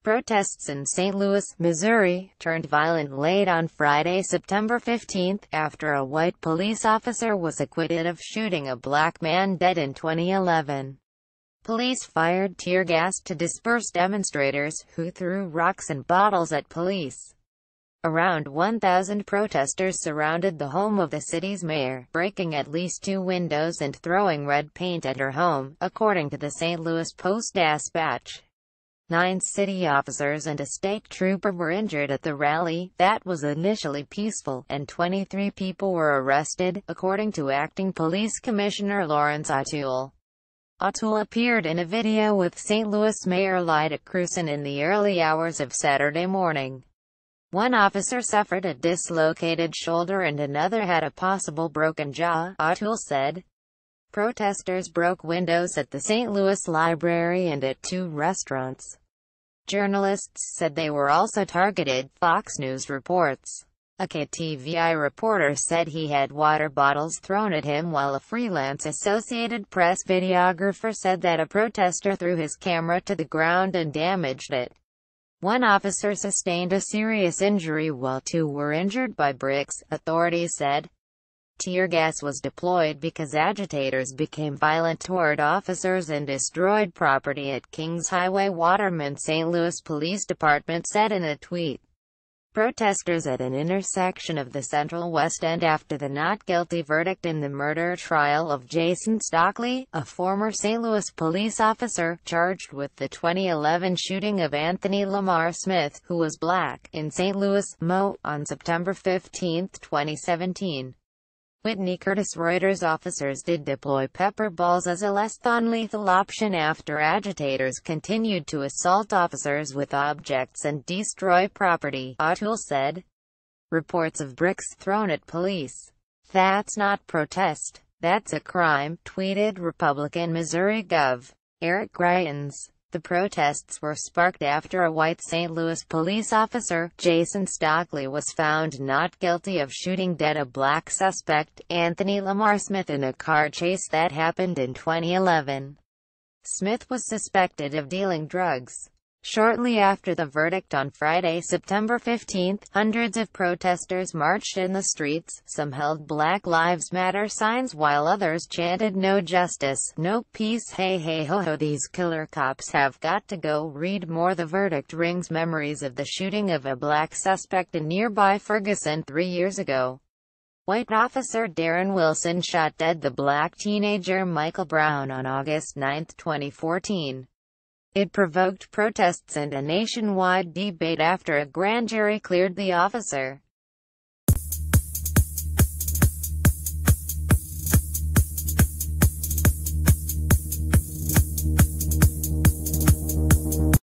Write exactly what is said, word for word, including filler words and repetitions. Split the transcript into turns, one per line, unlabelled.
Protests in Saint Louis, Missouri, turned violent late on Friday, September fifteenth, after a white police officer was acquitted of shooting a black man dead in twenty eleven. Police fired tear gas to disperse demonstrators, who threw rocks and bottles at police. Around one thousand protesters surrounded the home of the city's mayor, breaking at least two windows and throwing red paint at her home, according to the Saint Louis Post-Dispatch. Nine city officers and a state trooper were injured at the rally, that was initially peaceful, and twenty-three people were arrested, according to Acting Police Commissioner Lawrence O'Toole. O'Toole appeared in a video with Saint Louis Mayor Lyda Krewson in the early hours of Saturday morning. One officer suffered a dislocated shoulder and another had a possible broken jaw, O'Toole said. Protesters broke windows at the Saint Louis Library and at two restaurants. Journalists said they were also targeted, Fox News reports. A K T V I reporter said he had water bottles thrown at him, while a freelance Associated Press videographer said that a protester threw his camera to the ground and damaged it. One officer sustained a serious injury while two were injured by bricks, authorities said. Tear gas was deployed because agitators became violent toward officers and destroyed property at Kings Highway. Waterman Saint Louis Police Department said in a tweet. Protesters at an intersection of the Central West End after the not guilty verdict in the murder trial of Jason Stockley, a former Saint Louis police officer, charged with the twenty eleven shooting of Anthony Lamar Smith, who was black, in Saint Louis, Mo, on September fifteenth, twenty seventeen. Whitney Curtis Reuters officers did deploy pepper balls as a less than-lethal option after agitators continued to assault officers with objects and destroy property, O'Toole said. Reports of bricks thrown at police. "That's not protest. That's a crime," tweeted Republican Missouri Gov. Eric Greitens. The protests were sparked after a white Saint Louis police officer, Jason Stockley, was found not guilty of shooting dead a black suspect, Anthony Lamar Smith, in a car chase that happened in twenty eleven. Smith was suspected of dealing drugs. Shortly after the verdict on Friday, September fifteenth, hundreds of protesters marched in the streets. Some held Black Lives Matter signs while others chanted "No justice, no peace, hey hey ho ho, these killer cops have got to go." Read more. The verdict rings memories of the shooting of a black suspect in nearby Ferguson three years ago. White officer Darren Wilson shot dead the black teenager Michael Brown on August ninth, twenty fourteen. It provoked protests and a nationwide debate after a grand jury cleared the officer.